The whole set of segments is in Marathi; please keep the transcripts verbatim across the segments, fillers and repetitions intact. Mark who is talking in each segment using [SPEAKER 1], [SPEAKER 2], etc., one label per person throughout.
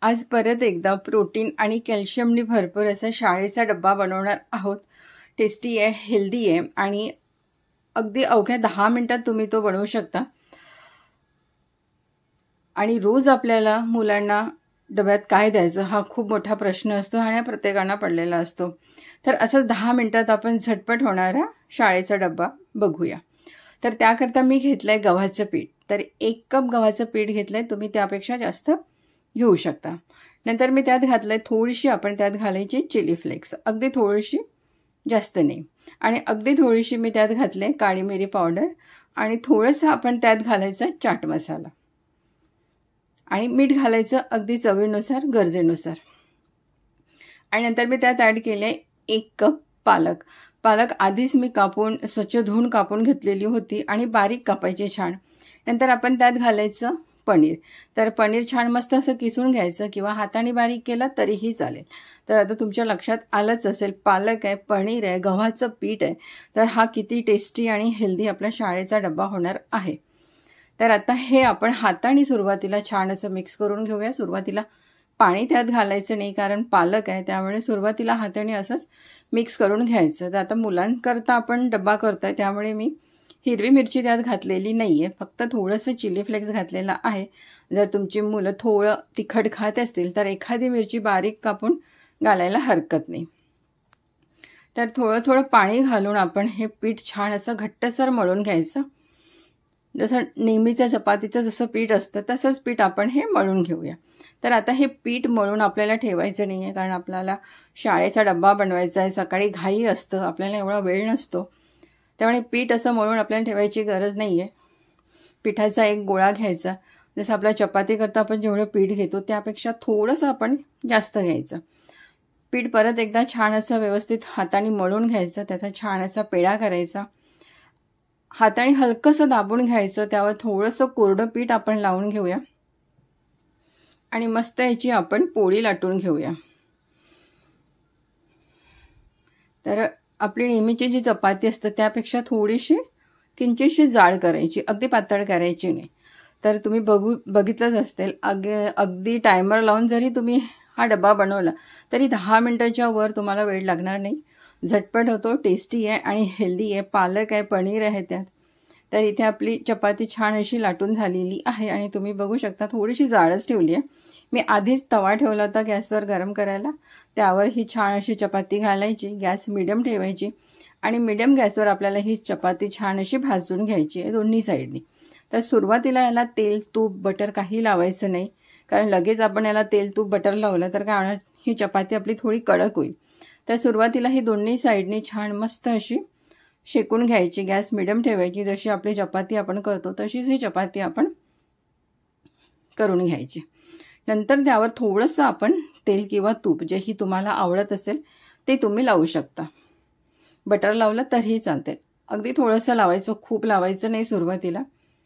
[SPEAKER 1] आज परत एकदा प्रोटीन आणि कॅल्शियमनी भरपूर असा शाळेचा डब्बा बनवणार आहोत। टेस्टी आहे, हेल्दी आहे आणि अगदी अवघ्या दहा मिनिटात तुम्ही तो बनवू शकता। आणि रोज आपल्याला मुलांना डब्यात काय द्यायचं हा खूप मोठा प्रश्न असतो आणि प्रत्येकांना पडलेला असतो। तर असंच दहा मिनिटात आपण झटपट होणारा शाळेचा डब्बा बघूया। तर त्याकरता मी घेतलंय गव्हाचं पीठ। तर एक कप गव्हाचं पीठ घेतलंय, तुम्ही त्यापेक्षा जास्त घेऊ शकता। नंतर मी त्यात घातलंय थोडीशी, आपण त्यात घालायची चिली फ्लेक्स, अगदी थोडीशी, जास्त नाही। आणि अगदी थोडीशी मी त्यात घातले काळी मिरी पावडर आणि थोडंसं आपण त्यात घालायचं चाट मसाला आणि मीठ घालायचं अगदी चवीनुसार, गरजेनुसार। आणि नंतर मी त्यात ॲड केले एक कप पालक। पालक आधीच मी कापून स्वच्छ धुवून कापून घेतलेली होती आणि बारीक कापायची छान। नंतर आपण त्यात घालायचं पनीर। तर पनीर छान मस्त असं किसून घ्यायचं किंवा हाताने बारीक केलं तरीही चालेल। तर आता तुमच्या लक्षात आलंच असेल, पालक आहे, पनीर आहे, गव्हाचं पीठ आहे, तर हा किती टेस्टी आणि हेल्दी आपल्या शाळेचा डब्बा होणार आहे। तर आता हे आपण हाताने सुरुवातीला छान असं मिक्स करून घेऊया। सुरुवातीला पाणी त्यात घालायचं नाही, कारण पालक आहे, त्यामुळे सुरुवातीला हाताने असंच मिक्स करून घ्यायचं। तर आता मुलांकरता आपण डब्बा करतोय, त्यामुळे मी हिरवी मिरची त्यात घातलेली नाहीये, फक्त थोडंसं चिली फ्लेक्स घातलेला आहे। जर तुमची मुलं थोडं तिखट खात असतील तर एखादी मिरची बारीक कापून घालायला हरकत नाही। तर थोडं थोडं पाणी घालून आपण हे पीठ छान असं घट्टसर मळून घ्यायचं। जसं नेहमीच्या चपातीचं जसं पीठ असतं तसंच पीठ आपण हे मळून घेऊया। तर आता हे पीठ मळून आपल्याला ठेवायचं नाहीये, कारण आपल्याला शाळेचा डब्बा बनवायचा आहे, सकाळी घाई असतं, आपल्याला एवढा वेळ नसतो, त्यामुळे पीठ असं मळून आपल्याला ठेवायची गरज नाहीये। पिठाचा एक गोळा घ्यायचा, जसं आपल्या चपाती करता आपण जेवढं पीठ घेतो त्यापेक्षा थोडंसं आपण जास्त घ्यायचं। पीठ परत एकदा छान असं व्यवस्थित हाताने मळून घ्यायचं, त्याचा छान असा पेढा करायचा। हाताने हलकंसं दाबून घ्यायचं, त्यावर थोडंसं कोरडं पीठ आपण लावून घेऊया आणि मस्त याची आपण पोळी लाटून घेऊया। तर आपली नेहमीची जी चपाती असते त्यापेक्षा थोडीशी किंचितशी जाड करायची, अगदी पातळ करायची नाही। तर तुम्ही बघू बघितलंच असेल, अग अगदी टायमर लावून जरी तुम्ही हा डबा बनवला तरी दहा मिनिटाच्या वर तुम्हाला वेळ लागणार नाही। झटपट होतो, टेस्टी आहे आणि हेल्दी आहे, पालक आहे, पनीर आहे त्यात। तर इथे आपली चपाती छान अशी लाटून झालेली आहे आणि तुम्ही बघू शकता थोडीशी जाडच ठेवली आहे। मी आधीच तवा ठेवला होता गॅसवर गरम करायला, त्यावर ही छान अशी चपाती घालायची, गॅस मिडियम ठेवायची आणि मिडियम गॅसवर आपल्याला ही चपाती छान अशी भाजून घ्यायची आहे दोन्ही साईडनी। तर सुरुवातीला याला तेल, तूप, बटर काही लावायचं नाही, कारण लगेच आपण याला तेल, तूप, बटर लावलं तर काय होणार, ही चपाती आपली थोडी कडक होईल। तर सुरुवातीला ही दोन्ही साईडनी छान मस्त अशी शेकून घ्यायची, गॅस मिडियम ठेवायची। जशी आपली चपाती आपण करतो तशीच ही चपाती आपण करून घ्यायची। नंतर त्यावर थोडंसं आपण तेल किंवा तूप, जेही तुम्हाला आवडत असेल ते तुम्ही लावू शकता। बटर लावलं तरीही चालते, अगदी थोडंसं लावायचं, खूप लावायचं नाही सुरुवातीला।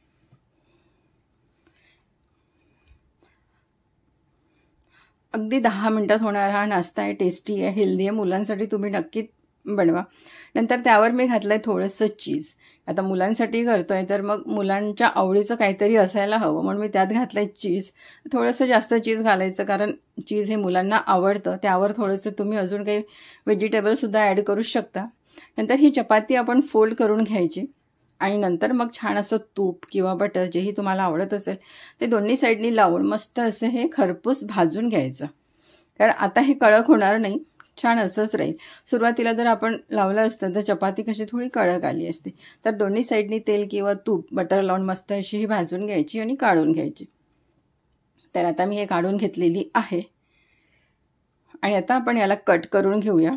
[SPEAKER 1] अगदी दहा मिनिटात होणारा हा नाश्ता आहे, टेस्टी आहे, हेल्दी आहे, मुलांसाठी तुम्ही नक्की बनवा। नंतर त्यावर मी घातलंय थोडंसं चीज। आता मुलांसाठी करतोय तर मग मुलांच्या आवडीचं काहीतरी असायला हवं, म्हणून मी त्यात घातलंय चीज। थोडंसं जास्त चीज घालायचं, कारण चीज हे मुलांना आवडतं। त्यावर थोडंसं तुम्ही अजून काही व्हेजिटेबलसुद्धा ॲड करू शकता। नंतर ही चपाती आपण फोल्ड करून घ्यायची आणि नंतर मग छान असं तूप किंवा बटर, जेही तुम्हाला आवडत असेल ते दोन्ही साईडनी लावून मस्त असं हे खरपूस भाजून घ्यायचं, कारण आता हे कडक होणार नाही, छान असंच राहील। सुरुवातीला जर आपण लावलं असतं तर चपाती कशी थोडी कडक आली असती। तर दोन्ही साईडनी तेल किंवा तूप, बटर लावून मस्त अशी ही भाजून घ्यायची आणि काढून घ्यायची। तर आता मी हे काढून घेतलेली आहे आणि आता आपण याला कट करून घेऊया।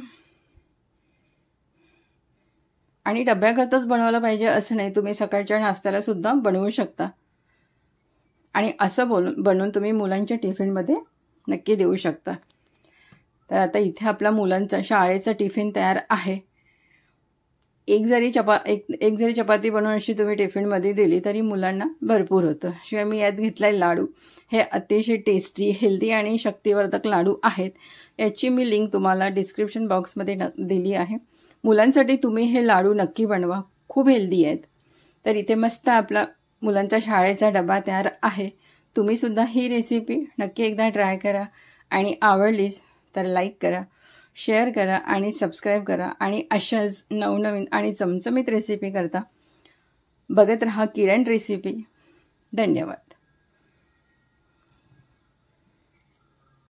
[SPEAKER 1] आणि डब्याकरताच बनवलं पाहिजे असं नाही, तुम्ही सकाळच्या नाश्त्याला सुद्धा बनवू शकता आणि असं बनवून बनवून तुम्ही मुलांच्या टिफिनमध्ये नक्की देऊ शकता। तर आता इथे आपला मुलांचा शाळेचा टिफिन तयार आहे। एक जरी चपा एक एक जरी चपाती बनवून अशी तुम्ही टिफिनमध्ये दिली तरी मुलांना भरपूर होतं। शिवाय मी यात घेतलाय लाडू। हे अतिशय टेस्टी, हेल्दी आणि शक्तिवर्धक लाडू आहेत। याची मी लिंक तुम्हाला डिस्क्रिप्शन बॉक्समध्ये दिली आहे। मुलांसाठी तुम्ही हे लाडू नक्की बनवा, खूप हेल्दी आहेत। तर इथे मस्त आपला मुलांचा शाळेचा डबा तयार आहे। तुम्हीसुद्धा ही रेसिपी नक्की एकदा ट्राय करा आणि आवडलीच तर लाईक करा, शेअर करा आणि सबस्क्राईब करा. आणि अशाच नवनवीन आणि चमचमीत रेसिपी करता बघत रहा किरण रेसिपी. धन्यवाद.